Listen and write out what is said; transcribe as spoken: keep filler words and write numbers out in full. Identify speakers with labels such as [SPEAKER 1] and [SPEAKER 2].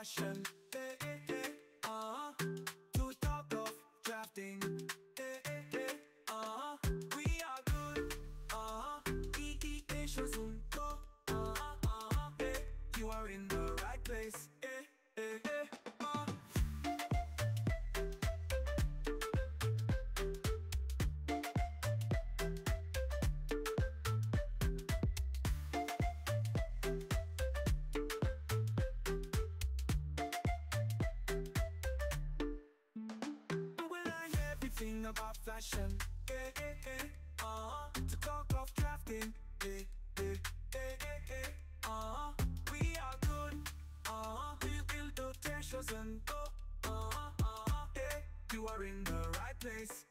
[SPEAKER 1] fashion. Eh, eh, eh, uh, to talk of drafting. Eh, eh, eh, uh, we are good. Uh, E E A Shozunto. Uh, uh, eh, you are in the right place. Eh, eh, eh, uh. Everything about fashion, eh, eh, eh, uh, to talk of drafting, eh, eh, eh, eh, eh, uh, we are good, uh, we build the treasures and go, uh, uh, eh, you are in the right place.